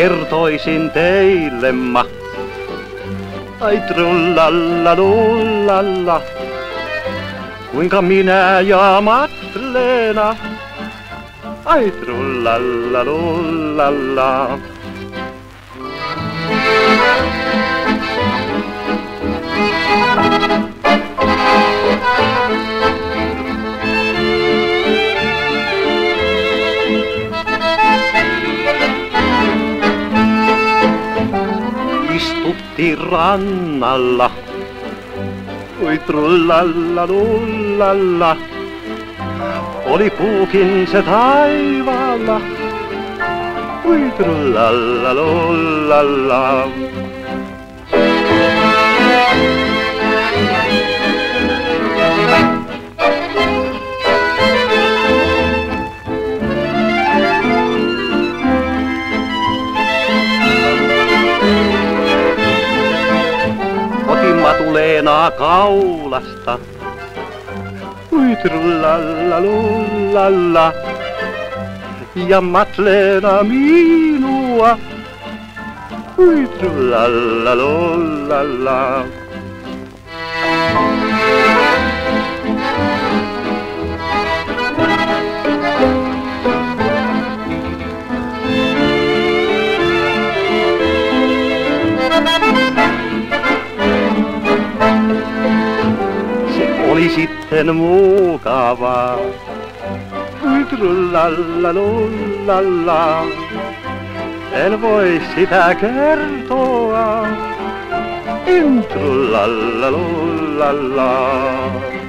kertoisin teille ma. Ai trullalla lullalla, kuinka minä ja Matleena. Ai trullalla lullalla. Istuttiin rannalla, oi trullalla lullalla. Oli puukin se taivaalla, oi trullalla lullalla. Matuleenaa kaulasta, ui trullalla lullalla, ja Matleena minua, ui trullalla lullalla. Oli sitten mukavaa, ui trullalla lullalla. En voi sitä kertoa, en trullalla lullalla.